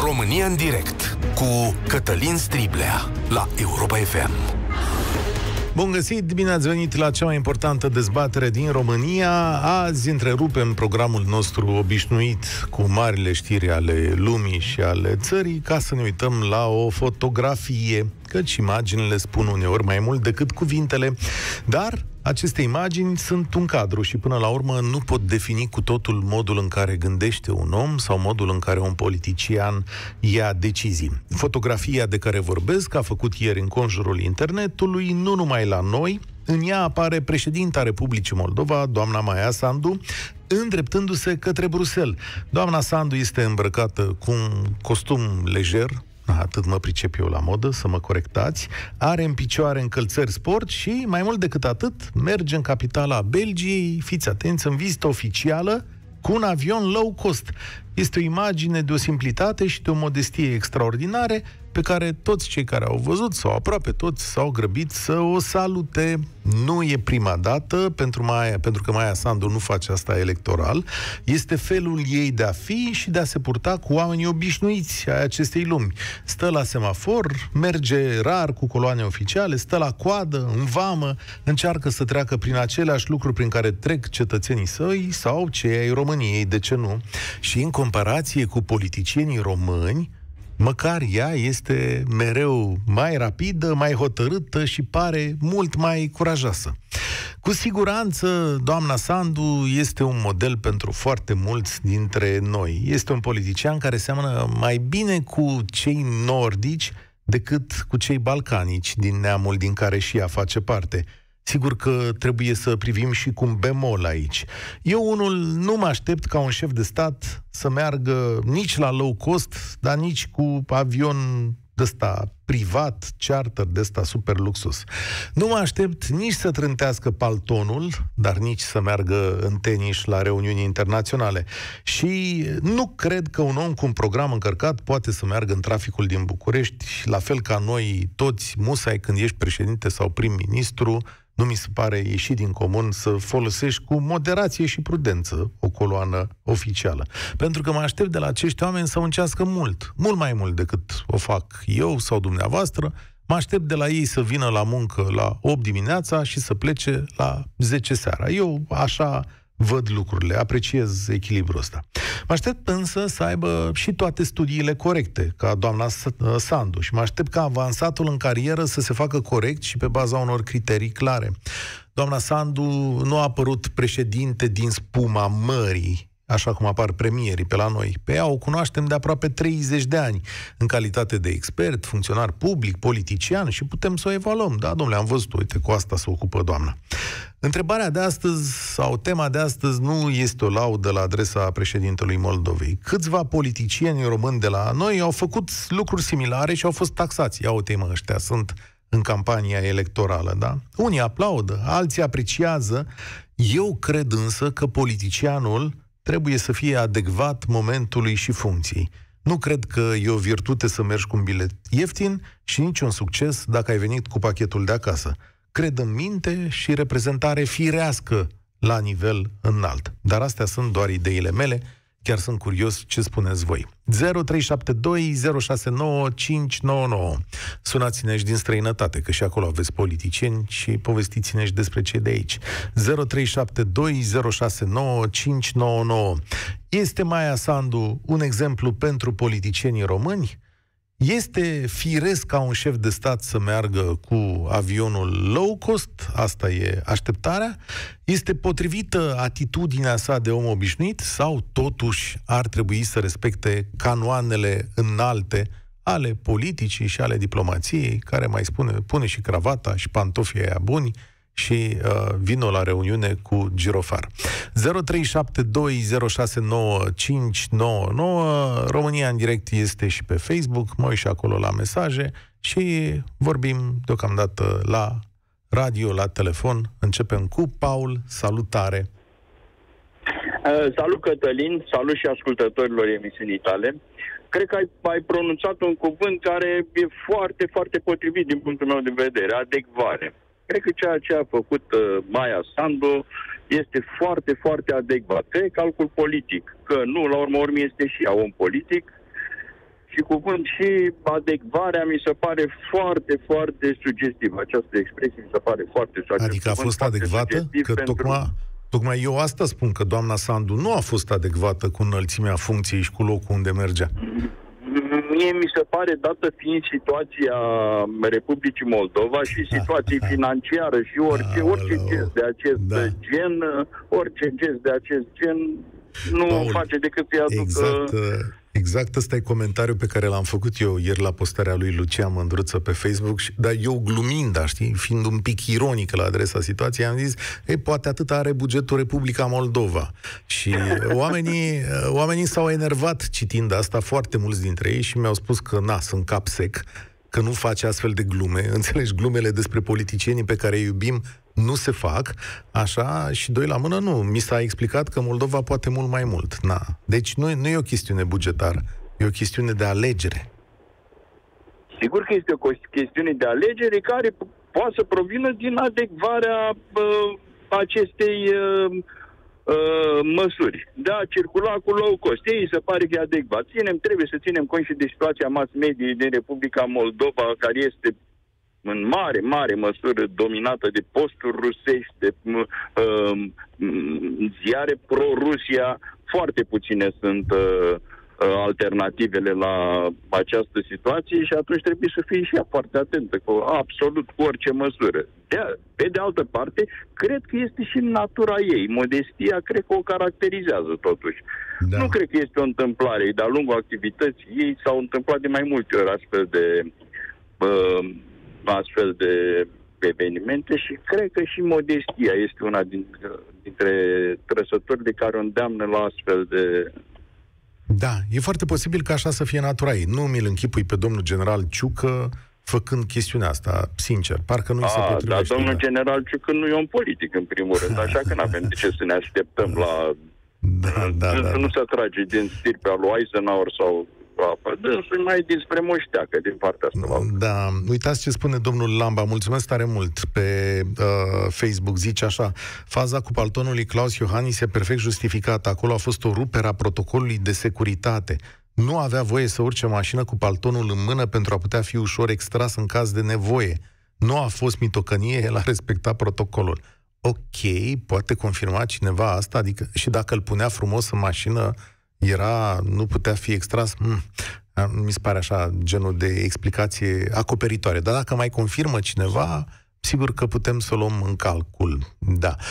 România în direct cu Cătălin Striblea la Europa FM. Bun găsit, bine ați venit la cea mai importantă dezbatere din România. Azi întrerupem programul nostru obișnuit cu marile știri ale lumii și ale țării ca să ne uităm la o fotografie, căci imaginile spun uneori mai mult decât cuvintele, dar aceste imagini sunt un cadru și până la urmă nu pot defini cu totul modul în care gândește un om sau modul în care un politician ia decizii. Fotografia de care vorbesc a făcut ieri în conjurul internetului, nu numai la noi. În ea apare președinta Republicii Moldova, doamna Maia Sandu, îndreptându-se către Bruxelles. Doamna Sandu este îmbrăcată cu un costum lejer, atât mă pricep eu la modă, să mă corectați, are în picioare încălțări sport și, mai mult decât atât, merge în capitala Belgiei, fiți atenți, în vizită oficială, cu un avion low cost. Este o imagine de o simplitate și de o modestie extraordinare pe care toți cei care au văzut, sau aproape toți, s-au grăbit să o salute. Nu e prima dată pentru că Maia Sandu nu face asta electoral. Este felul ei de a fi și de a se purta cu oamenii obișnuiți ai acestei lumi. Stă la semafor, merge rar cu coloane oficiale, stă la coadă, în vamă, încearcă să treacă prin aceleași lucruri prin care trec cetățenii săi sau cei ai României, de ce nu? Și în comparație cu politicienii români, măcar ea este mereu mai rapidă, mai hotărâtă și pare mult mai curajoasă. Cu siguranță, doamna Sandu este un model pentru foarte mulți dintre noi. Este un politician care seamănă mai bine cu cei nordici decât cu cei balcanici din neamul din care și ea face parte. Sigur că trebuie să privim și cu un bemol aici. Eu unul nu mă aștept ca un șef de stat să meargă nici la low cost, dar nici cu avion de-ăsta privat, charter de-ăsta super luxus. Nu mă aștept nici să trântească paltonul, dar nici să meargă în tenis la reuniuni internaționale. Și nu cred că un om cu un program încărcat poate să meargă în traficul din București, la fel ca noi toți, musai când ești președinte sau prim-ministru. Nu mi se pare ieșit din comun să folosești cu moderație și prudență o coloană oficială. Pentru că mă aștept de la acești oameni să muncească mult, mult mai mult decât o fac eu sau dumneavoastră. Mă aștept de la ei să vină la muncă la 8 dimineața și să plece la 10 seara. Eu așa văd lucrurile, apreciez echilibrul ăsta. Mă aștept însă să aibă și toate studiile corecte, ca doamna Sandu, și mă aștept ca avansatul în carieră să se facă corect și pe baza unor criterii clare. Doamna Sandu nu a apărut președinte din spuma mării, așa cum apar premierii pe la noi. Pe ea o cunoaștem de aproape 30 de ani, în calitate de expert, funcționar public, politician, și putem să o evaluăm. Da, domnule, am văzut, uite, cu asta se ocupă doamna. Întrebarea de astăzi, sau tema de astăzi, nu este o laudă la adresa președintelui Moldovei. Câțiva politicieni români de la noi au făcut lucruri similare și au fost taxați. Ia uite-mă, ăștia sunt în campania electorală, da? Unii aplaudă, alții apreciază. Eu cred însă că politicianul trebuie să fie adecvat momentului și funcției. Nu cred că e o virtute să mergi cu un bilet ieftin și nici un succes dacă ai venit cu pachetul de acasă. Cred în minte și reprezentare firească la nivel înalt. Dar astea sunt doar ideile mele. Chiar sunt curios ce spuneți voi. 0372 069 599. Sunați-ne și din străinătate, că și acolo aveți politicieni, și povestiți-ne și despre cei de aici. 0372 069 599. Este Maia Sandu un exemplu pentru politicienii români? Este firesc ca un șef de stat să meargă cu avionul low cost? Asta e așteptarea? Este potrivită atitudinea sa de om obișnuit sau totuși ar trebui să respecte canoanele înalte ale politicii și ale diplomației, care mai pune și cravata și pantofii aia buni și vină la reuniune cu girofar. 0372069599. România în direct este și pe Facebook, mă uit și acolo la mesaje și vorbim deocamdată la radio, la telefon. Începem cu Paul. Salutare! Salut, Cătălin, salut și ascultătorilor emisiunii tale. Cred că ai pronunțat un cuvânt care e foarte, foarte potrivit din punctul meu de vedere, adecvare. Cred că ceea ce a făcut Maia Sandu este foarte, foarte adecvat. Că e calcul politic, că nu, la urmă urmei este și ea om politic. și cuvânt și adecvarea mi se pare foarte, foarte sugestiv. Această expresie mi se pare foarte sugestiv. Adică a fost adecvată? Că tocmai eu asta spun, că doamna Sandu nu a fost adecvată cu înălțimea funcției și cu locul unde mergea. Mie mi se pare, dată fiind situația Republicii Moldova și situație financiară și orice gest de acest gen, orice gest de acest gen nu Paul, face decât să-i aducă... Exact ăsta e comentariul pe care l-am făcut eu ieri la postarea lui Lucian Mândruță pe Facebook, dar eu glumind, știi, fiind un pic ironic la adresa situației, am zis, poate atât are bugetul Republica Moldova. Și oamenii s-au enervat citind asta, foarte mulți dintre ei, și mi-au spus că, sunt cap sec, că nu face astfel de glume. Înțelegi, glumele despre politicienii pe care îi iubim nu se fac, așa, și doi la mână nu. Mi s-a explicat că Moldova poate mult mai mult. Deci nu e o chestiune bugetară, e o chestiune de alegere. Sigur că este o chestiune de alegere care poate să provină din adecvarea acestei măsuri. De a circula cu low cost. Ei se pare că e adecvat. Trebuie să ținem cont și de situația mass media din Republica Moldova, care este în mare măsură dominată de posturi rusești, de ziare pro-Rusia. Foarte puține sunt alternativele la această situație și atunci trebuie să fie și ea foarte atentă cu absolut orice măsură. Pe de altă parte, cred că este și natura ei. Modestia cred că o caracterizează totuși. Da. Nu cred că este o întâmplare. De-a lungul activității ei s-au întâmplat de mai multe ori astfel de evenimente și cred că și modestia este una dintre trăsăturile care o îndeamnă la astfel de... Da, e foarte posibil ca așa să fie natura ei. Nu mi-l închipui pe domnul general Ciucă făcând chestiunea asta, sincer. Parcă nu-i se potrivește. Dar domnul general Ciucă nu e un politic, în primul rând, așa că n-avem de ce să ne așteptăm la... Nu se trage din stirpea lui Eisenhower sau... Dânsul mai dinspre moșteacă din partea asta. Da, uitați ce spune domnul Lamba, mulțumesc tare mult pe Facebook, zice așa: faza cu paltonul lui Claus Iohannis e perfect justificată, acolo a fost o rupere a protocolului de securitate. Nu avea voie să urce mașină cu paltonul în mână pentru a putea fi ușor extras în caz de nevoie. Nu a fost mitocănie, el a respectat protocolul. Ok, poate confirma cineva asta? Adică și dacă îl punea frumos în mașină, nu putea fi extras? Mi se pare așa genul de explicație acoperitoare. Dar dacă mai confirmă cineva, sigur că putem să o luăm în calcul. Da. 0372069599.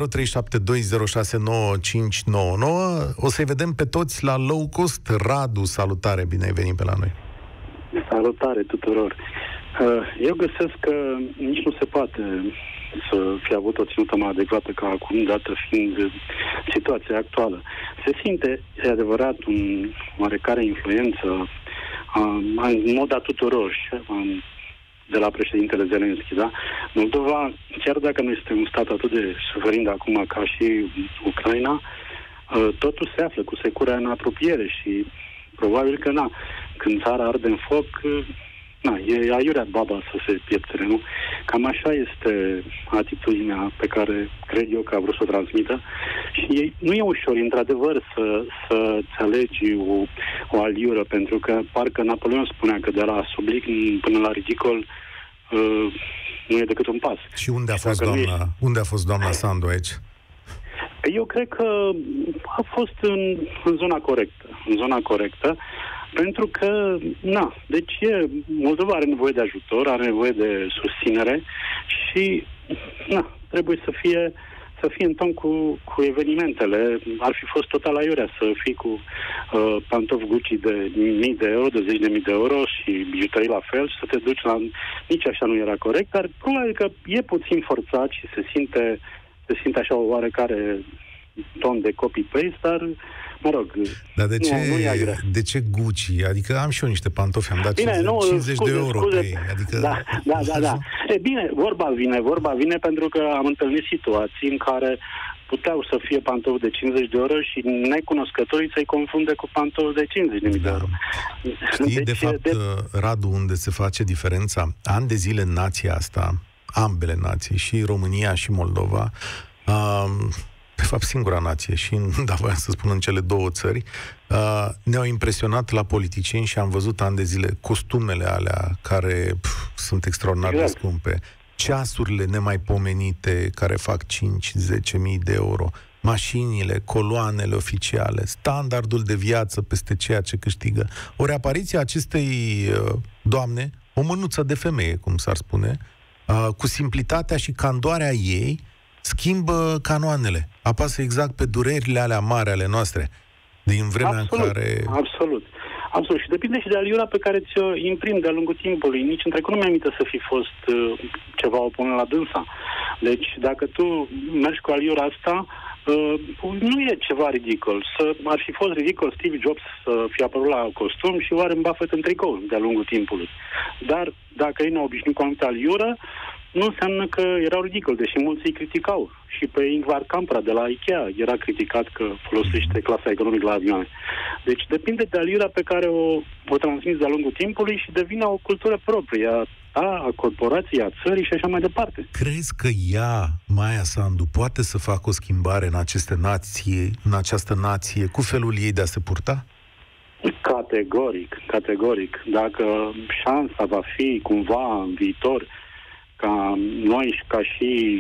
O să-i vedem pe toți la low cost. Radu, salutare, bine ai venit pe la noi. Salutare tuturor. Eu găsesc că nici nu se poate să fie avut o ținută mai adecvată ca acum, dată fiind situația actuală. Se simte, e adevărat, un oarecare influență în mod a tuturor, de la președintele Zelenski, da? Moldova, chiar dacă nu este un stat atât de suferind acum ca și Ucraina, totul se află cu securea în apropiere și probabil că, când țara arde în foc, e aiurea baba să se pieptere, nu? Cam așa este atitudinea pe care cred eu că a vrut să o transmită și nu e ușor, într-adevăr, să-ți alegi o aliură, pentru că parcă Napoleon spunea că de la sublic până la ridicol nu e decât un pas. Și unde a fost doamna Sandu aici? Eu cred că a fost în zona corectă, pentru că, deci Moldova are nevoie de ajutor, are nevoie de susținere și, trebuie să fie în ton cu evenimentele. Ar fi fost total aiurea să fii cu pantofi Gucci de 1000 de euro, de 10.000 de euro și bijuterii la fel și să te duci la... Nici așa nu era corect, dar probabil că e puțin forțat și se simte așa o oarecare ton de copy-paste, dar mă rog, dar de ce Gucci? Adică am și eu niște pantofi, am dat 50 de euro pe ei. Adică... Da. E bine, vorba vine pentru că am întâlnit situații în care puteau să fie pantofi de 50 de euro și necunoscătorii să-i confunde cu pantofi de 50.000 de euro. Știi, de fapt, Radu, unde se face diferența? Ani de zile nația asta, ambele nații, și România și Moldova, de fapt singura nație, și voiam să spun în cele două țări, ne-au impresionat la politicieni și am văzut ani de zile costumele alea care sunt extraordinar de scumpe, ceasurile nemaipomenite care fac 5-10.000 de euro, mașinile, coloanele oficiale, standardul de viață peste ceea ce câștigă. Ori apariția acestei doamne, o mânuță de femeie, cum s-ar spune, cu simplitatea și candoarea ei, schimbă canoanele. Apasă exact pe durerile alea mari ale noastre, din vremea în care... Absolut. Și depinde și de aliura pe care ți-o imprimi de-a lungul timpului. Nici în trecut nu mi-am aminte să fi fost ceva opunent la dânsa. Deci, dacă tu mergi cu aliura asta, nu e ceva ridicol. Ar fi fost ridicol Steve Jobs să fie apărut la costum și Warren Buffett în tricou de-a lungul timpului. Dar dacă ei ne-au obișnuit cu o anumită aliură, nu înseamnă că erau ridicol, deși mulți îi criticau. Și pe Ingvar Kamprad de la Ikea era criticat că folosește clasa economică la avioane. Deci depinde de aliura pe care o transmiți de-a lungul timpului și devine o cultură proprie a corporației, a țării și așa mai departe. Crezi că ea, Maia Sandu, poate să facă o schimbare în această nație, cu felul ei de a se purta? Categoric. Dacă șansa va fi cumva în viitor ca noi, ca și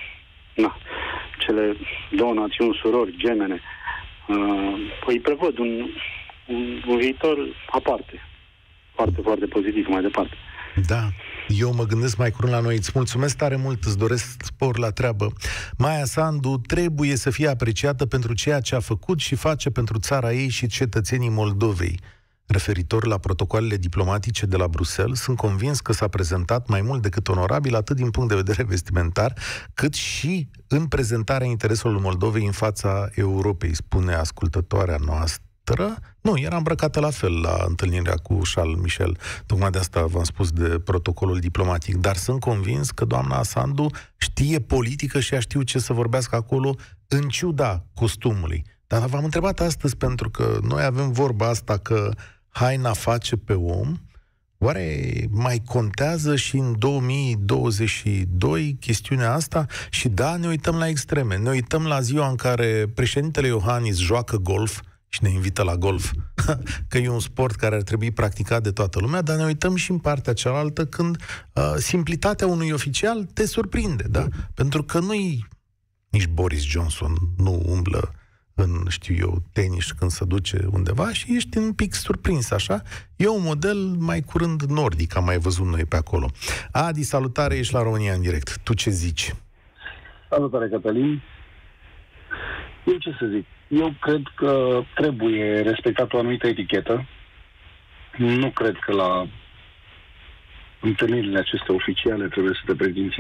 cele două națiuni surori gemene, îi prevăd un viitor aparte, foarte, foarte pozitiv mai departe. Da, eu mă gândesc mai curând la noi. Îți mulțumesc tare mult, îți doresc spor la treabă. Maia Sandu trebuie să fie apreciată pentru ceea ce a făcut și face pentru țara ei și cetățenii Moldovei. Referitor la protocoalele diplomatice de la Bruxelles, sunt convins că s-a prezentat mai mult decât onorabil, atât din punct de vedere vestimentar, cât și în prezentarea intereselor Moldovei în fața Europei, spune ascultătoarea noastră. Nu, era îmbrăcată la fel la întâlnirea cu Charles Michel. Tocmai de asta v-am spus de protocolul diplomatic. Dar sunt convins că doamna Sandu știe politică și a știu ce să vorbească acolo, în ciuda costumului. Dar v-am întrebat astăzi pentru că noi avem vorba asta că haina face pe om. Oare mai contează și în 2022 chestiunea asta? Și da, ne uităm la extreme. Ne uităm la ziua în care președintele Iohannis joacă golf și ne invită la golf, că e un sport care ar trebui practicat de toată lumea, dar ne uităm și în partea cealaltă când simplitatea unui oficial te surprinde, da? Pentru că nici Boris Johnson nu umblă în, tenis când se duce undeva și ești un pic surprins, așa. E un model mai curând nordic, am mai văzut noi pe acolo. Adi, salutare, ești la România în direct. Tu ce zici? Salutare, Cătălin. Eu ce să zic? Eu cred că trebuie respectat o anumită etichetă. Nu cred că la întâlnirile acestea oficiale trebuie să te prezinți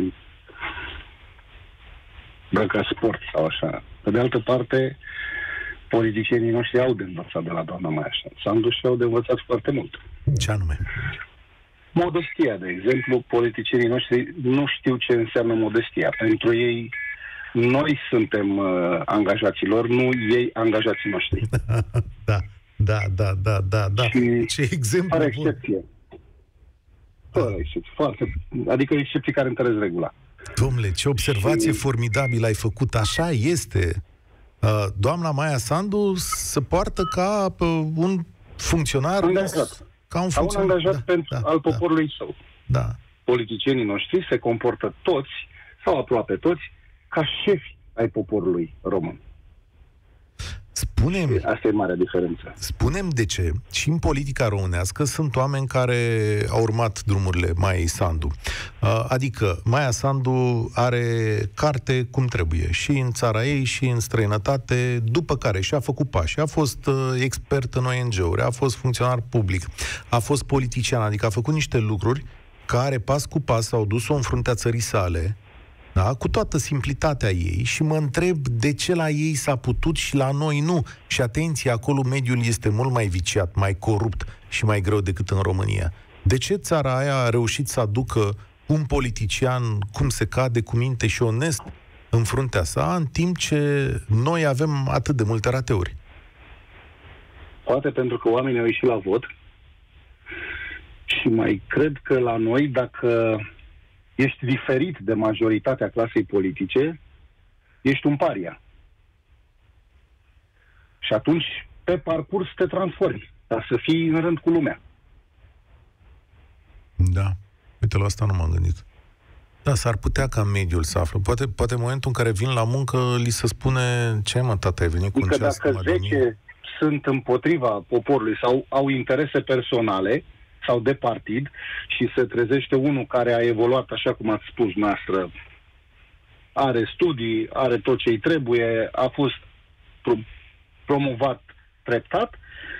îmbrăcat sport sau așa. Pe de altă parte, politicienii noștri au de învățat de la doamna Maia Sandu și au de învățat foarte mult. Ce anume? Modestia, de exemplu. Politicienii noștri nu știu ce înseamnă modestia. Pentru ei, noi suntem angajaților, nu ei angajații noștri. Da. Și ce exemplu fără excepție. Fără excepție. Adică excepții care întăresc regula. Dom'le, ce observație formidabilă ai făcut. Așa este. Doamna Maia Sandu se poartă ca un funcționar angajat. Ca un angajat al poporului său. Da. Politicienii noștri se comportă toți, sau aproape toți, ca șefi ai poporului român. Asta e marea diferență. Spunem de ce. Și în politica românească sunt oameni care au urmat drumurile Maiei Sandu. Adică Maia Sandu are carte cum trebuie și în țara ei și în străinătate, după care și-a făcut pași. A fost expert în ONG-uri, a fost funcționar public, a fost politician, adică a făcut niște lucruri care pas cu pas au dus-o în fruntea țării sale, da? Cu toată simplitatea ei, și mă întreb de ce la ei s-a putut și la noi nu. Și atenție, acolo mediul este mult mai viciat, mai corupt și mai greu decât în România. De ce țara aia a reușit să aducă un politician cum se cade, cu minte și onest în fruntea sa, în timp ce noi avem atât de multe rateuri? Poate pentru că oamenii au ieșit la vot și mai cred că la noi, dacă ești diferit de majoritatea clasei politice, ești un paria. Și atunci, pe parcurs, te transformi, dar să fii în rând cu lumea. Da. Uite, la asta nu m-am gândit. Da, s-ar putea ca mediul să află. Poate în momentul în care vin la muncă, li se spune: ce mă, tata, ai venit cu un ceas? Dacă 10 sunt împotriva poporului sau au interese personale sau de partid și se trezește unul care a evoluat, așa cum ați spus noastră, are studii, are tot ce îi trebuie, a fost promovat treptat,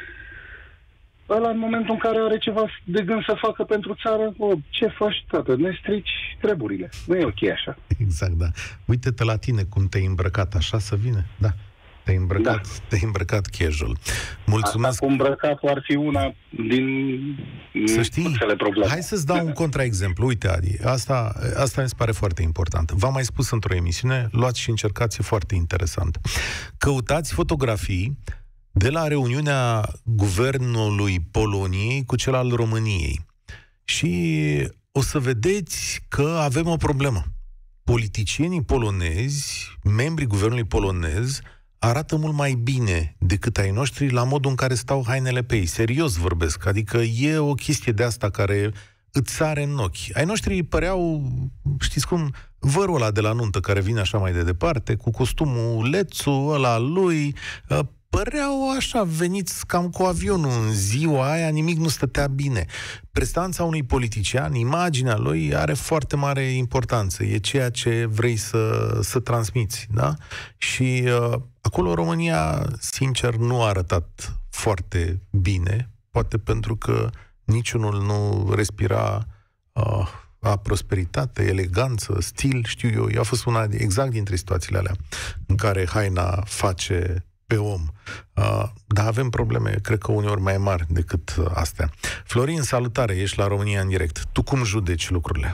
ăla în momentul în care are ceva de gând să facă pentru țară, ce faci, tată? Ne strici treburile. Nu e ok așa. Exact, da. Uite-te la tine cum te-ai îmbrăcat, așa să vină. Da. Te-ai îmbrăcat casual. Mulțumesc. Asta cu îmbrăcatul ar fi una din să știi, probleme. Hai să-ți dau un contraexemplu. Uite, Adi, asta mi se pare foarte important. V-am mai spus într-o emisiune, luați și încercați, e foarte interesant. Căutați fotografii de la reuniunea guvernului Poloniei cu cel al României. Și o să vedeți că avem o problemă. Politicienii polonezi, membrii guvernului polonez, arată mult mai bine decât ai noștri la modul în care stau hainele pe ei. Serios vorbesc. Adică e o chestie de asta care îți sare în ochi. Ai noștri păreau, știți cum, vărul ăla de la nuntă care vine așa mai de departe, cu costumul lețu ăla lui, păreau așa, veniți cam cu avionul în ziua aia, nimic nu stătea bine. Prestanța unui politician, imaginea lui are foarte mare importanță. E ceea ce vrei să transmiți, da? Și acolo România, sincer, nu a arătat foarte bine, poate pentru că niciunul nu respira a prosperitate, eleganță, stil, știu eu. A fost una exact dintre situațiile alea în care haina face pe om. Dar avem probleme, cred că uneori mai mari decât astea. Florin, salutare, ești la România în direct. Tu cum judeci lucrurile?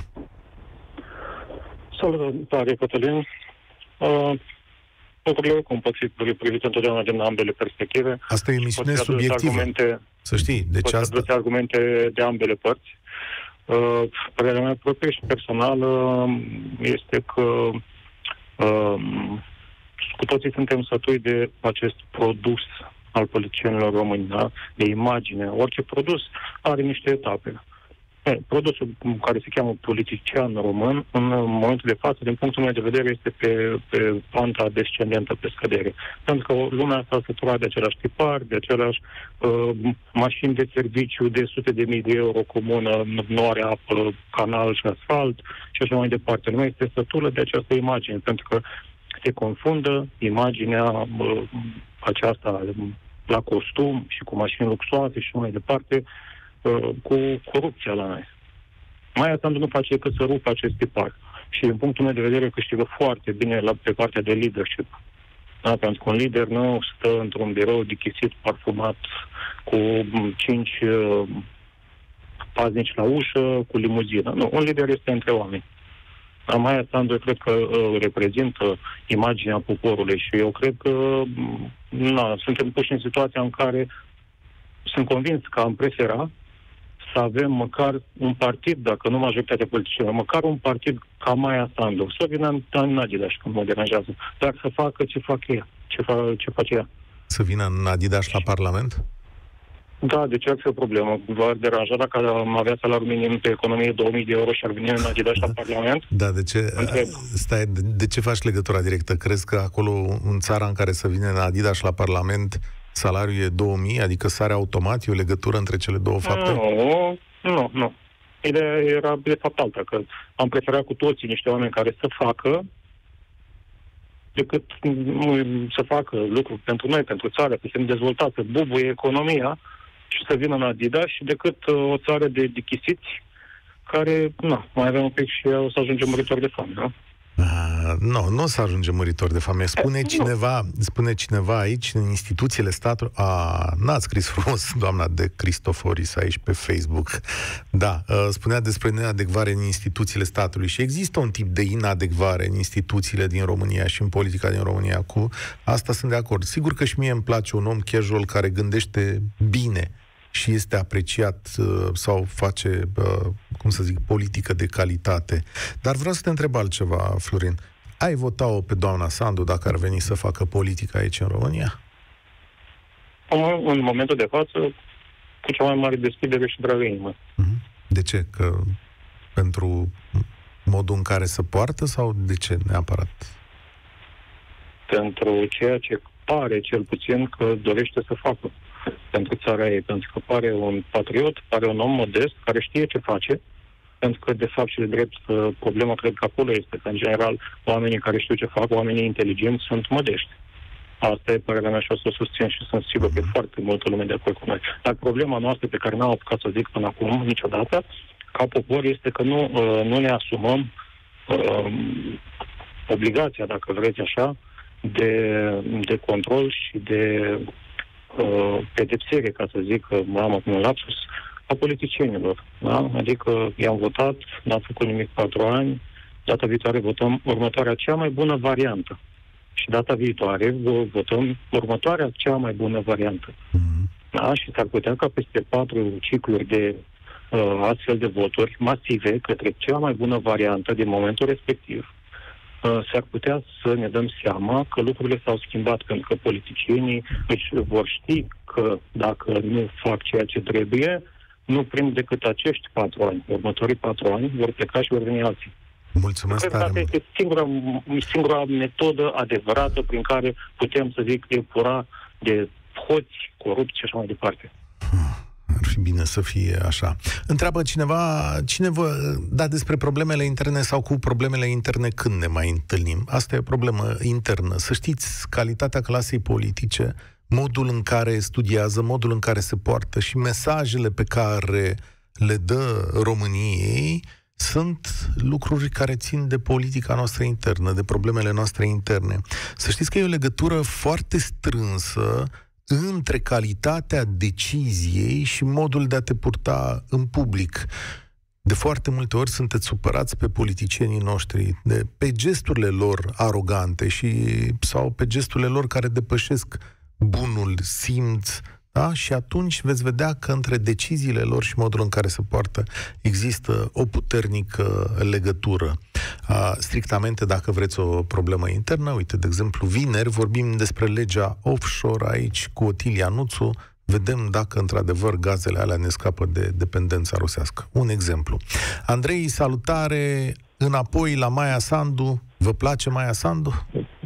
Salutare, Cătălin. Lucrurile cum pot fi privite întotdeauna din ambele perspective. Asta e o emisiune subiectivă. Să știi, deci asta... argumente de ambele părți. Părerea mea proprie și personală este că cu toții suntem sătui de acest produs al politicienilor români, da? De imagine. Orice produs are niște etape. Produsul care se cheamă politician român, în momentul de față, din punctul meu de vedere, este pe panta descendentă, pe scădere. Pentru că lumea s-a săturat de același tipar, de aceleași mașini de serviciu de sute de mii de euro, comună, nu are apă, canal și asfalt și așa mai departe. Nu este sătulă de această imagine, pentru că se confundă imaginea aceasta la costum și cu mașini luxoase și mai departe cu corupția la noi. Maia Sandu nu face decât să rupă acest tipar. Și din punctul meu de vedere câștigă foarte bine pe partea de leadership. Da? Pentru că un lider nu stă într-un birou dichisit, parfumat, cu 5 paznici la ușă, cu limuzină. Nu, un lider este între oameni. Maia Sandu cred că reprezintă imaginea poporului și eu cred că suntem puși în situația în care sunt convins că am prefera să avem măcar un partid, dacă nu majoritatea politicienilor, măcar un partid ca Maia Sandu, să vină în Adidas, când mă deranjează, dar să facă ce fac ea, ce face ea. Să vină în Adidas la Parlament? Da, de ce ar fi o problemă? V-ar deranja dacă am avea salariul minim pe economie 2000 de euro și ar veni în Adidas la Parlament? Da, de ce faci legătura directă? Crezi că acolo, în țara în care să vină în Adidas la Parlament, salariul e 2000, adică sare automat, e o legătură între cele două fapte? Nu. Ideea era de fapt alta, că am preferat cu toții niște oameni care să facă decât să facă lucruri pentru noi, pentru țară, să fim dezvoltați, să bubuie economia și să vină în Adidas, și decât o țară de dichisiți care, mai avem un pic și o să ajungem muritori de foame, nu? Nu o să ajungem muritori de foame. Spune cineva aici, în instituțiile statului... N-ați scris frumos, doamna de Cristoforis, aici pe Facebook. Da, spunea despre neadecvare în instituțiile statului și există un tip de inadecvare în instituțiile din România și în politica din România. Cu asta sunt de acord. Sigur că și mie îmi place un om casual care gândește bine și este apreciat sau face, politică de calitate. Dar vreau să te întreb altceva, Florin. Ai vota-o pe doamna Sandu dacă ar veni să facă politică aici în România? în momentul de față, cu cea mai mare deschidere și dragă inimă. De ce? Că pentru modul în care se poartă sau de ce neapărat? Pentru ceea ce pare, cel puțin, că dorește să facă pentru țara ei. Pentru că pare un patriot, pare un om modest, care știe ce face, pentru că, de fapt, și de drept, problema cred că acolo este că, în general, oamenii care știu ce fac, oamenii inteligenți, sunt modești. Asta e părerea mea și o să o susțin și sunt sigur că e foarte multă lume de acord cu noi. Dar problema noastră pe care n-am apucat să zic până acum, niciodată, ca popor, este că nu ne asumăm obligația, dacă vreți așa, de control și de pedepsire, ca să zic, am un lapsus, a politicienilor. Da? Adică i-am votat, n-am făcut nimic 4 ani, data viitoare votăm următoarea cea mai bună variantă. Și data viitoare votăm următoarea cea mai bună variantă. Da? Și s-ar putea ca peste 4 cicluri de astfel de voturi masive către cea mai bună variantă din momentul respectiv, s-ar putea să ne dăm seama că lucrurile s-au schimbat, pentru că politicienii vor ști că dacă nu fac ceea ce trebuie, nu prind decât acești 4 ani. Următorii 4 ani vor pleca și vor veni alții. Mulțumesc tare mult. Este singura metodă adevărată prin care putem, să zic, epura de hoți, corupți și așa mai departe. Ar fi bine să fie așa. Întreabă cineva, da, despre problemele interne sau cu problemele interne când ne mai întâlnim. Asta e o problemă internă. Să știți, calitatea clasei politice, modul în care studiază, modul în care se poartă și mesajele pe care le dă României sunt lucruri care țin de politica noastră internă, de problemele noastre interne. Să știți că e o legătură foarte strânsă între calitatea deciziei și modul de a te purta în public. De foarte multe ori sunteți supărați pe politicienii noștri, pe gesturile lor arogante sau pe gesturile lor care depășesc bunul simț, da? Și atunci veți vedea că între deciziile lor și modul în care se poartă există o puternică legătură. Strictamente, dacă vreți o problemă internă, uite, de exemplu, vineri vorbim despre legea offshore aici cu Otilia Nuțu, vedem dacă într-adevăr gazele alea ne scapă de dependența rusească. Un exemplu. Andrei, salutare, înapoi la Maia Sandu. Vă place Maia Sandu?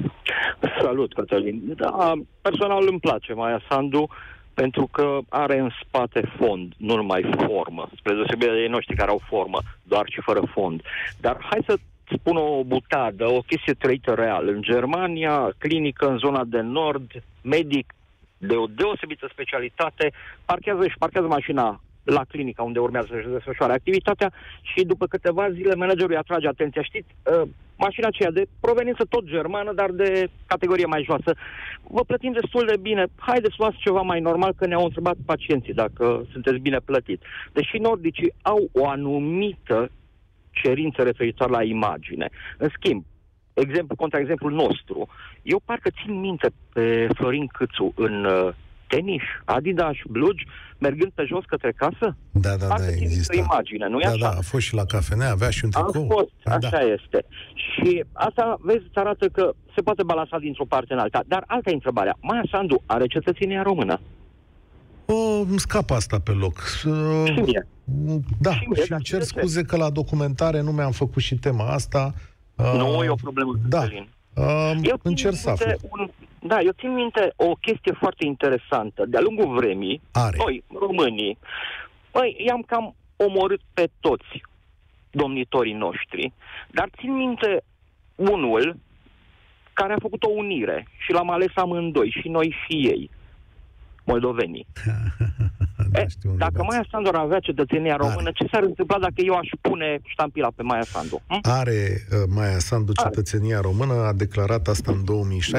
Salut, Cătălin. Da, personal îmi place Maia Sandu, pentru că are în spate fond, nu numai formă, spre deosebire de ei noștri care au formă, doar și fără fond. Dar hai să spun o butadă, o chestie trăită real. În Germania, clinică în zona de nord, medic de o deosebită specialitate, parchează mașina la clinica unde urmează să-și desfășoare activitatea și după câteva zile managerul îi atrage atenția. Știți, mașina aceea de proveniență tot germană, dar de categorie mai joasă. Vă plătim destul de bine. Haideți să luați ceva mai normal, că ne-au întrebat pacienții dacă sunteți bine plătit. Deși nordicii au o anumită cerință referitoare la imagine. În schimb, contraexemplul nostru, eu parcă țin minte pe Florin Câțu în tenis, Adidas, blugi, mergând pe jos către casă? Da, există. Imagine, nu-i așa? Da, a fost și la cafenea, avea și un tricou. A fost, așa este. Și asta, vezi, îți arată că se poate balansa dintr-o parte în alta. Dar alta e întrebarea. Maia Sandu are cetățenia română? Îmi scapă asta pe loc. Și mie. Da, și îmi cer scuze că la documentare nu mi-am făcut și tema asta. Nu e o problemă, Cătălin. Încerc să aflu. Eu țin minte o chestie foarte interesantă. De-a lungul vremii, noi, românii, i-am cam omorât pe toți domnitorii noștri, dar țin minte unul care a făcut o unire și l-am ales amândoi, și noi și ei, moldovenii. Dacă Maia Sandu ar avea cetățenia română, ce s-ar întâmpla dacă eu aș pune ștampila pe Maia Sandu? Are Maia Sandu cetățenia română, a declarat asta în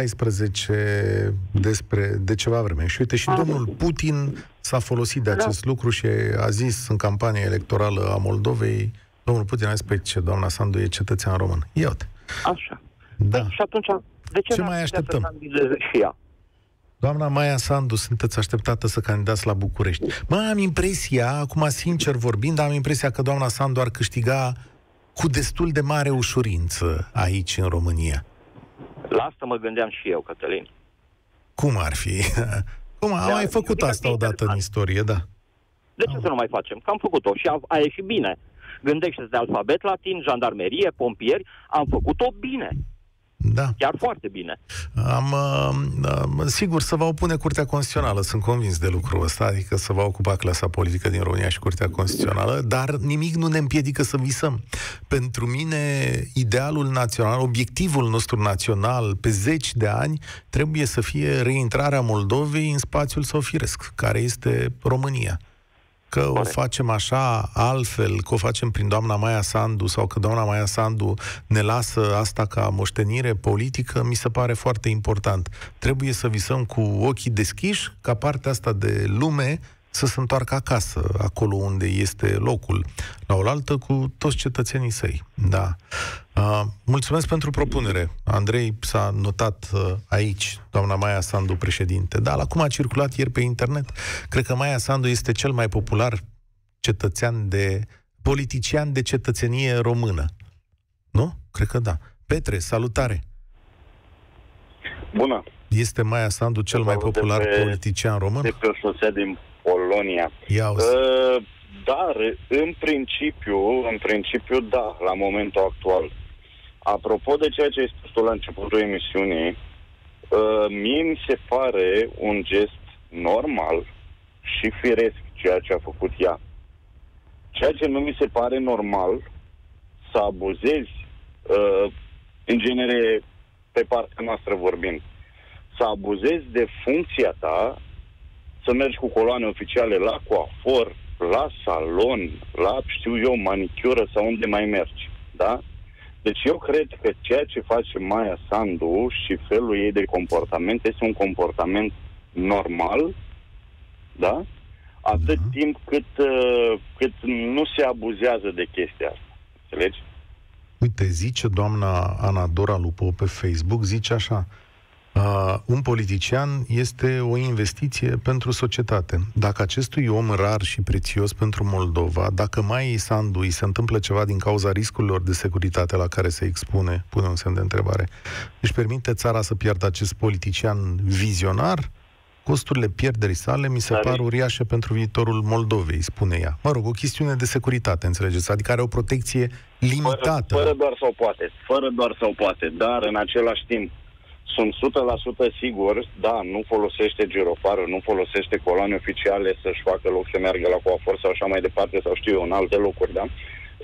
2016 de ceva vreme. Și uite, și domnul Putin s-a folosit de acest lucru și a zis în campania electorală a Moldovei, domnul Putin a zis, ce doamna Sandu e cetățean român. Ia uite. Așa. Da. Și atunci, de ce mai așteptăm? Să candideze și ea? Doamna Maia Sandu, sunteți așteptată să candidați la București. Am impresia, acum sincer vorbind, am impresia că doamna Sandu ar câștiga cu destul de mare ușurință aici, în România. La asta mă gândeam și eu, Cătălin. Cum ar fi? Cum am mai făcut asta odată în istorie, da. De ce să nu mai facem? Că am făcut-o și a ieșit bine. Gândește-ți de alfabet latin, jandarmerie, pompieri, am făcut-o bine. Da. Chiar foarte bine. Sigur, se va opune Curtea Constituțională, sunt convins de lucrul ăsta, adică se va ocupa clasa politică din România și Curtea Constituțională, dar nimic nu ne împiedică să visăm. Pentru mine, idealul național, obiectivul nostru național pe 10 de ani trebuie să fie reintrarea Moldovei în spațiul său firesc, care este România. Că o facem așa, altfel, că o facem prin doamna Maia Sandu sau că doamna Maia Sandu ne lasă asta ca moștenire politică, mi se pare foarte important. Trebuie să visăm cu ochii deschiși ca partea asta de lume să se întoarcă acasă, acolo unde este locul, la oaltă cu toți cetățenii săi. Da. Mulțumesc pentru propunere. Andrei s-a notat aici, doamna Maia Sandu, președinte. Da, la cum a circulat ieri pe internet, cred că Maia Sandu este cel mai popular politician de cetățenie română. Nu? Cred că da. Petre, salutare! Bună! Este Maia Sandu cel mai popular politician român? De pe o șosea din Polonia. Dar, în principiu, da, la momentul actual. Apropo de ceea ce ai spus tu la începutul emisiunii, mie mi se pare un gest normal și firesc ceea ce a făcut ea. Ceea ce nu mi se pare normal, să abuzezi, în genere, pe partea noastră vorbind, să abuzezi de funcția ta, să mergi cu coloane oficiale la coafor, la salon, la, știu eu, manicură sau unde mai mergi, da? Deci eu cred că ceea ce face Maia Sandu și felul ei de comportament este un comportament normal, da? Atât timp cât nu se abuzează de chestia asta. Înțelegi? Uite, zice doamna Ana Dora Lupo pe Facebook, zice așa: un politician este o investiție pentru societate. Dacă acestui om rar și prețios pentru Moldova, dacă Maiei Sandu îi se întâmplă ceva din cauza riscurilor de securitate la care se expune, pune un semn de întrebare, își permite țara să piardă acest politician vizionar? Costurile pierderii sale mi se par uriașe pentru viitorul Moldovei, spune ea. Mă rog, o chestiune de securitate, înțelegeți? Adică are o protecție limitată. Fără doar sau poate, dar în același timp sunt 100% sigur, da, nu folosește girofarul, nu folosește coloane oficiale să-și facă loc să meargă la coafor sau așa mai departe, sau știu eu, în alte locuri, da?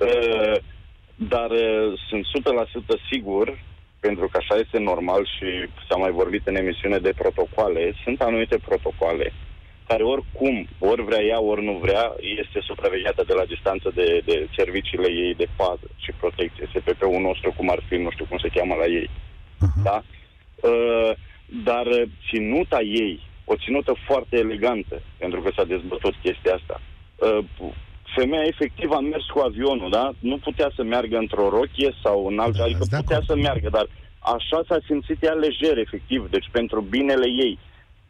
Dar sunt 100% sigur, pentru că așa este normal și s-a mai vorbit în emisiune de protocoale, sunt anumite protocoale care oricum, ori vrea ea, ori nu vrea, este supravegheată de la distanță de serviciile ei de pază și protecție, SPP-ul nostru, cum ar fi, nu știu cum se cheamă la ei, da? Dar ținuta ei, o ținută foarte elegantă, pentru că s-a dezbătut chestia asta. Femeia efectiv a mers cu avionul, da? Nu putea să meargă într-o rochie sau în altă, adică putea să meargă, dar așa s-a simțit ea lejer, efectiv, deci pentru binele ei.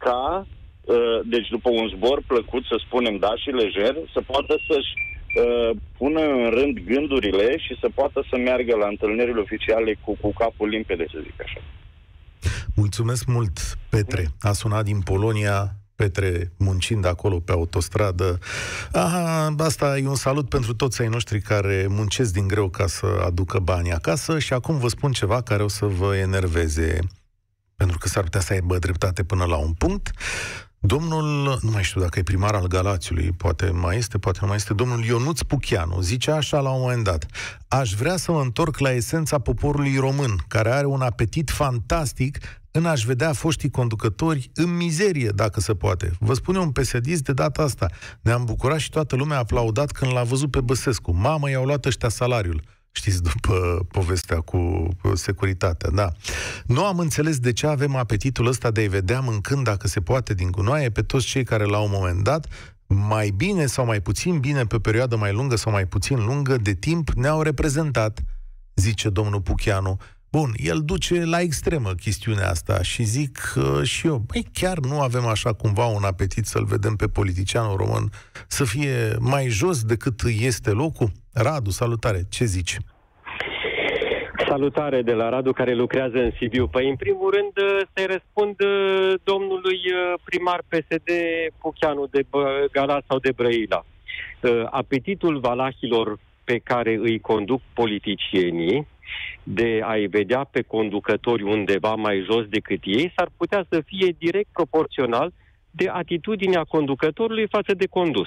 Deci după un zbor plăcut, să spunem, da, și lejer, să poată să-și pună în rând gândurile și să poată să meargă la întâlnirile oficiale cu capul limpede, să zic așa. Mulțumesc mult, Petre. A sunat din Polonia, Petre muncind acolo pe autostradă. Asta e un salut pentru toți ai noștri care muncesc din greu ca să aducă bani acasă și acum vă spun ceva care o să vă enerveze, pentru că s-ar putea să aibă dreptate până la un punct. Domnul, nu mai știu dacă e primar al Galațiului, poate mai este, poate nu mai este, domnul Ionuț Pucheanu, zice așa la un moment dat: aș vrea să mă întorc la esența poporului român, care are un apetit fantastic în a-și vedea foștii conducători în mizerie, dacă se poate. Vă spune un PSD-ist de data asta. Ne-am bucurat și toată lumea a aplaudat când l-a văzut pe Băsescu. Mamă, i-au luat ăștia salariul. Știți, după povestea cu securitatea, da. Nu am înțeles de ce avem apetitul ăsta de a-i vedea mâncând, dacă se poate, din gunoaie pe toți cei care la un moment dat, mai bine sau mai puțin bine, pe o perioadă mai lungă sau mai puțin lungă de timp, ne-au reprezentat, zice domnul Pucheanu. Bun, el duce la extremă chestiunea asta și zic și eu, chiar nu avem așa cumva un apetit să-l vedem pe politicianul român să fie mai jos decât este locul? Radu, salutare, ce zici? Salutare de la Radu, care lucrează în Sibiu. Păi, în primul rând, să-i răspund domnului primar PSD Pucheanu de Galați sau de Brăila. Apetitul valahilor pe care îi conduc politicienii de a-i vedea pe conducători undeva mai jos decât ei, s-ar putea să fie direct proporțional de atitudinea conducătorului față de condus.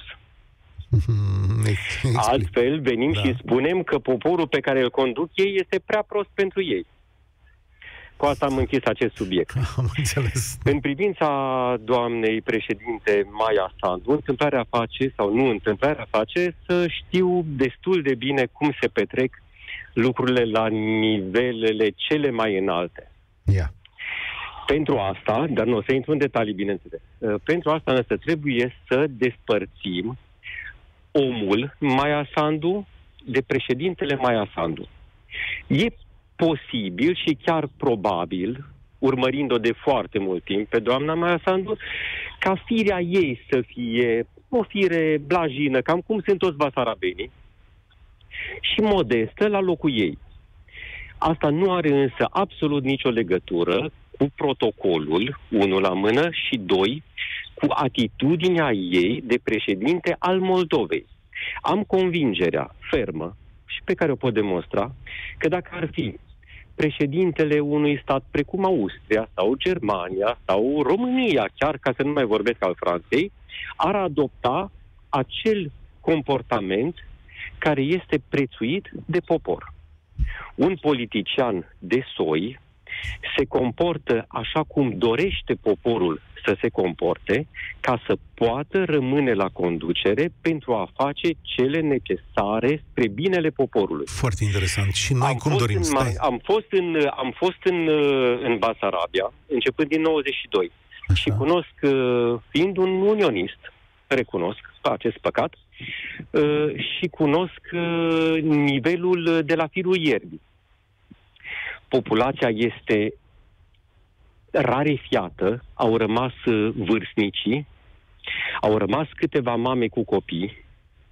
Altfel, venim și spunem că poporul pe care îl conduc ei este prea prost pentru ei. Cu asta am închis acest subiect. Am înțeles. În privința doamnei președinte Maia Sandu, întâmplarea face, sau nu întâmplarea face, să știu destul de bine cum se petrec lucrurile la nivelele cele mai înalte. Pentru asta, dar nu o să intru în detalii, bineînțeles, pentru asta însă trebuie să despărțim omul Maia Sandu de președintele Maia Sandu. E posibil și chiar probabil, urmărind-o de foarte mult timp pe doamna Maia Sandu, ca firea ei să fie o fire blajină, cam cum sunt toți basarabenii, și modestă la locul ei. Asta nu are însă absolut nicio legătură cu protocolul, unul la mână, și doi, cu atitudinea ei de președinte al Moldovei. Am convingerea fermă și pe care o pot demonstra că dacă ar fi președintele unui stat precum Austria sau Germania sau România, chiar ca să nu mai vorbesc al Franței, ar adopta acel comportament care este prețuit de popor. Un politician de soi se comportă așa cum dorește poporul să se comporte, ca să poată rămâne la conducere pentru a face cele necesare spre binele poporului. Foarte interesant. Și noi cum dorim? Am fost în Basarabia, începând din 92. Așa. Și cunosc, fiind un unionist, recunosc acest păcat, și cunosc nivelul de la firul ierbii. Populația este rarefiată, au rămas vârstnicii, au rămas câteva mame cu copii,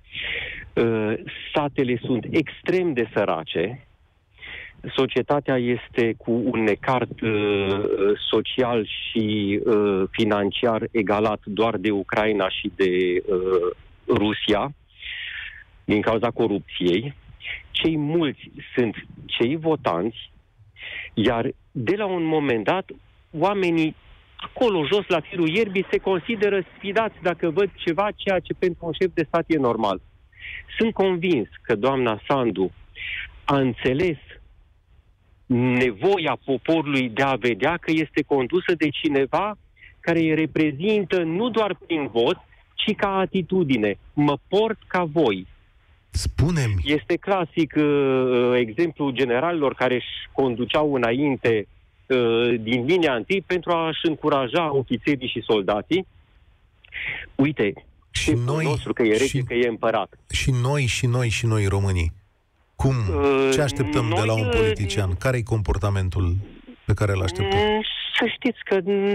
satele sunt extrem de sărace, societatea este cu un necart social și financiar egalat doar de Ucraina și de Rusia, din cauza corupției. Cei mulți sunt cei votanți, iar de la un moment dat, oamenii acolo jos la firul ierbii se consideră sfidați dacă văd ceva, ceea ce pentru un șef de stat e normal. Sunt convins că doamna Sandu a înțeles nevoia poporului de a vedea că este condusă de cineva care îi reprezintă nu doar prin vot, ci ca atitudine. Mă port ca voi. Spune-mi. Este clasic exemplul generalilor care își conduceau înainte din linia întâi pentru a-și încuraja ofițerii și soldații. Uite, și noi, nostru că e rege, că e împărat. Și noi românii. Cum? Ce așteptăm de la un politician? Care-i comportamentul pe care îl așteptăm? Să știți că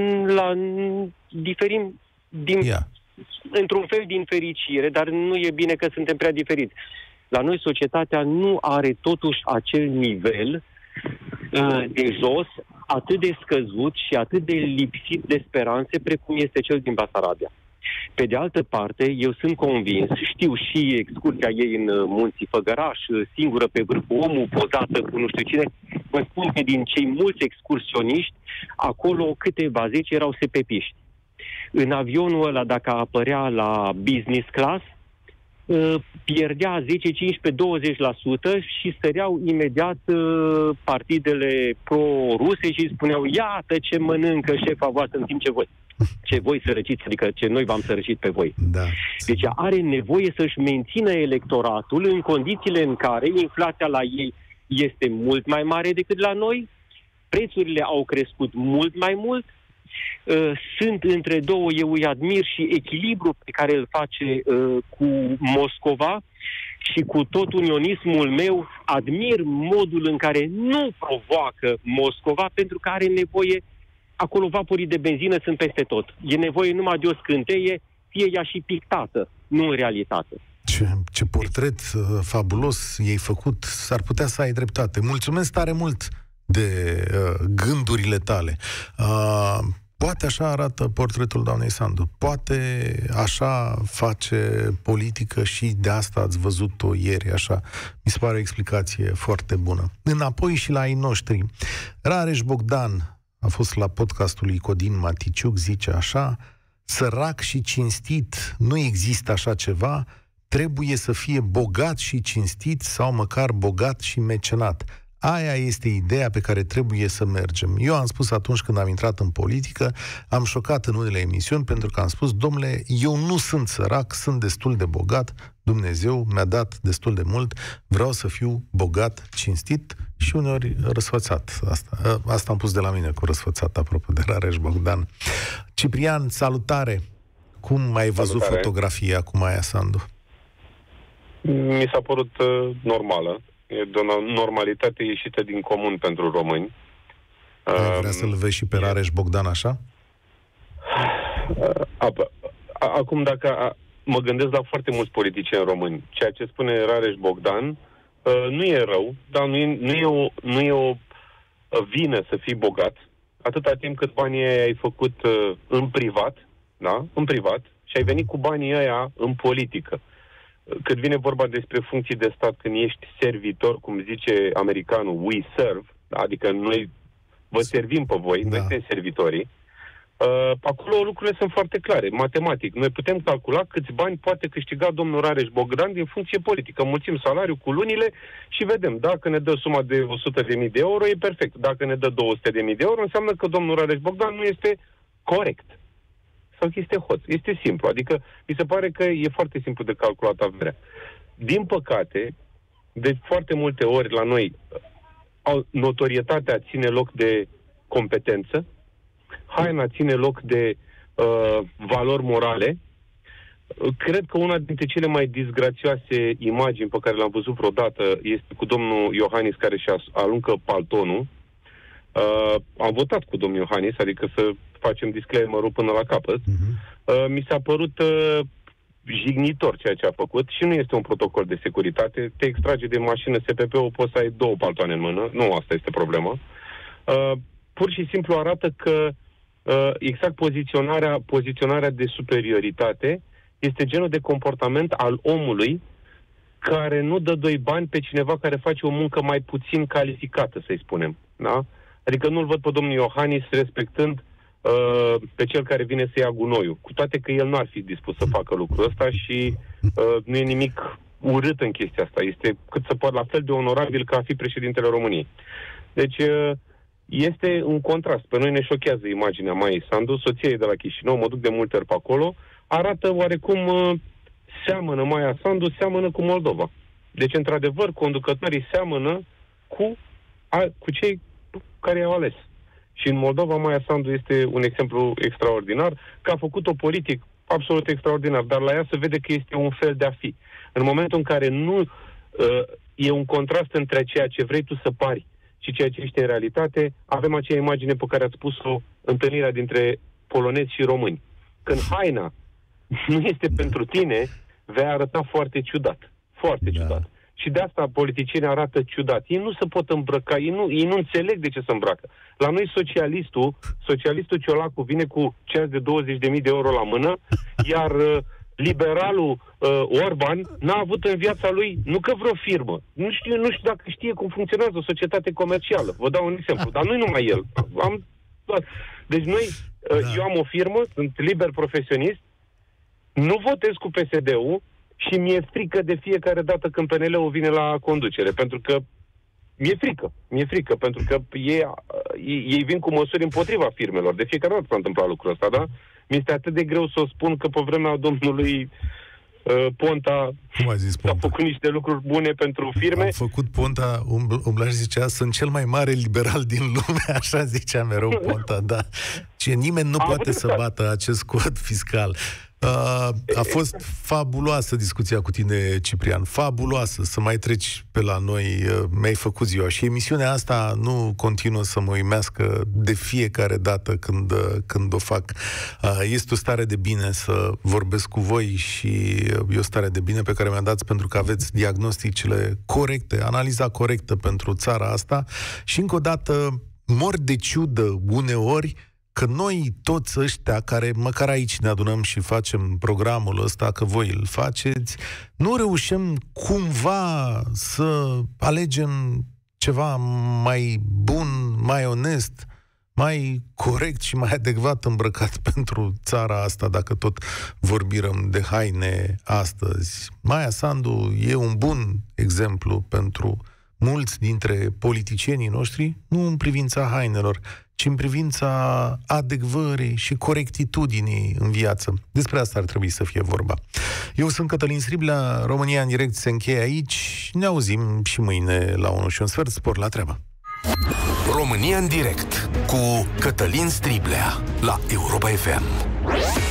diferim într-un fel din fericire, dar nu e bine că suntem prea diferiți. La noi societatea nu are totuși acel nivel de jos, atât de scăzut și atât de lipsit de speranțe precum este cel din Basarabia. Pe de altă parte, eu sunt convins, știu și excursia ei în Munții Făgăraș, singură pe vârf, omul pozată cu nu știu cine, vă spun că din cei mulți excursioniști, acolo câteva zeci erau sepepiști. În avionul ăla, dacă apărea la business class, pierdea 10, 15, 20% și stăreau imediat partidele pro-ruse și spuneau, iată ce mănâncă șefa voastră în timp ce voi sărăciți, adică ce noi v-am sărăcit pe voi. Da. Deci are nevoie să-și mențină electoratul în condițiile în care inflația la ei este mult mai mare decât la noi, prețurile au crescut mult mai mult, sunt între două, eu îi admir și echilibru pe care îl face cu Moscova și cu tot unionismul meu, admir modul în care nu provoacă Moscova, pentru că are nevoie, acolo vaporii de benzină sunt peste tot. E nevoie numai de o scânteie, fie ea și pictată, nu în realitate. Ce portret fabulos i-ai făcut. S-ar putea să ai dreptate. Mulțumesc tare mult de gândurile tale. Poate așa arată portretul doamnei Sandu. Poate așa face politică și de asta ați văzut-o ieri așa. Mi se pare o explicație foarte bună. Înapoi și la ai noștri. Rareș Bogdan a fost la podcastul lui Codin Maticiuc, zice așa: sărac și cinstit, nu există așa ceva, trebuie să fie bogat și cinstit sau măcar bogat și mecenat. Aia este ideea pe care trebuie să mergem. Eu am spus atunci când am intrat în politică, am șocat în unele emisiuni pentru că am spus: domnule, eu nu sunt sărac, sunt destul de bogat, Dumnezeu mi-a dat destul de mult, vreau să fiu bogat, cinstit și uneori răsfățat. Asta am pus de la mine cu răsfățat, apropo de Rareș Bogdan. Ciprian, salutare! Cum ai văzut fotografia cu Maia Sandu? Mi s-a părut normală. E de o normalitate ieșită din comun pentru români. Vrea să-l vezi și pe Rareș Bogdan așa? Acum, dacă mă gândesc la foarte mulți politicieni români, ceea ce spune Rareș Bogdan nu e rău, dar nu e o vină să fii bogat, atâta timp cât banii ăia ai făcut în privat, da? În privat, și ai venit cu banii ăia în politică. Cât vine vorba despre funcții de stat, când ești servitor, cum zice americanul, we serve, adică noi vă servim pe voi, noi suntem servitorii, acolo lucrurile sunt foarte clare, matematic. Noi putem calcula câți bani poate câștiga domnul Rareș Bogdan din funcție politică. Mulțim salariul cu lunile și vedem. Dacă ne dă suma de 100.000 de euro, e perfect. Dacă ne dă 200.000 de euro, înseamnă că domnul Rareș Bogdan nu este corect. Sau că este hoț. Este simplu. Adică mi se pare că e foarte simplu de calculat averea. Din păcate, de foarte multe ori la noi, notorietatea ține loc de competență, haina ține loc de valori morale. Cred că una dintre cele mai disgrațioase imagini pe care le-am văzut vreodată este cu domnul Iohannis care și aruncă paltonul. Am votat cu domnul Iohannis, adică să facem disclaimer-ul până la capăt. Mi s-a părut jignitor ceea ce a făcut și nu este un protocol de securitate. Te extrage de mașină SPP-ul, poți să ai 2 paltoane în mână. Nu, asta este problema. Pur și simplu arată că exact poziționarea de superioritate este genul de comportament al omului care nu dă 2 bani pe cineva care face o muncă mai puțin calificată, să-i spunem. Da? Adică nu-l văd pe domnul Iohannis respectând pe cel care vine să ia gunoiul. Cu toate că el nu ar fi dispus să facă lucrul ăsta și nu e nimic urât în chestia asta. Este cât să poate la fel de onorabil ca a fi președintele României. Deci este un contrast. Pe noi ne șochează imaginea Maiei Sandu, soția ei de la Chișinău, mă duc de multe ori pe acolo, arată oarecum seamănă Maia Sandu, seamănă cu Moldova. Deci, într-adevăr, conducătorii seamănă cu cei care i-au ales. Și în Moldova, Maia Sandu este un exemplu extraordinar, că a făcut-o politic absolut extraordinar, dar la ea se vede că este un fel de a fi. În momentul în care nu e un contrast între ceea ce vrei tu să pari și ceea ce ești în realitate, avem acea imagine pe care ați spus-o, întâlnirea dintre polonezi și români. Când haina nu este pentru tine, vei arăta foarte ciudat. Foarte ciudat. Și de asta politicienii arată ciudat. Ei nu se pot îmbrăca, ei nu înțeleg de ce se îmbracă. La noi socialistul Ciolacu vine cu ceas de 20.000 de euro la mână, iar liberalul Orban n-a avut în viața lui, nu că vreo firmă, nu știu dacă știe cum funcționează o societate comercială. Vă dau un exemplu, dar nu numai el. Deci eu am o firmă, sunt liber profesionist, nu votez cu PSD-ul și mi-e frică de fiecare dată când PNL-ul vine la conducere, pentru că mi-e frică, pentru că ei vin cu măsuri împotriva firmelor. De fiecare dată s-a întâmplat lucrul ăsta, da? Mi-este atât de greu să o spun că pe vremea domnului Ponta s-a făcut niște lucruri bune pentru firme. Am făcut Ponta, Umblaj zicea, sunt cel mai mare liberal din lume, așa zicea mereu Ponta, da. Și nimeni nu poate să bată acest cod fiscal. A fost fabuloasă discuția cu tine, Ciprian, fabuloasă, să mai treci pe la noi, mi-ai făcut ziua. Și emisiunea asta nu continuă să mă uimească de fiecare dată când o fac. Este o stare de bine să vorbesc cu voi și e o stare de bine pe care mi-a dat pentru că aveți diagnosticele corecte, analiza corectă pentru țara asta și încă o dată mor de ciudă uneori că noi toți ăștia care măcar aici ne adunăm și facem programul ăsta, că voi îl faceți, nu reușim cumva să alegem ceva mai bun, mai onest, mai corect și mai adecvat îmbrăcat pentru țara asta, dacă tot vorbim de haine astăzi. Maia Sandu e un bun exemplu pentru mulți dintre politicienii noștri, nu în privința hainelor, ci în privința adecvării și corectitudinii în viață. Despre asta ar trebui să fie vorba. Eu sunt Cătălin Striblea, România în direct se încheie aici, ne auzim și mâine la 1:15, spor la treabă. România în direct cu Cătălin Striblea la Europa FM.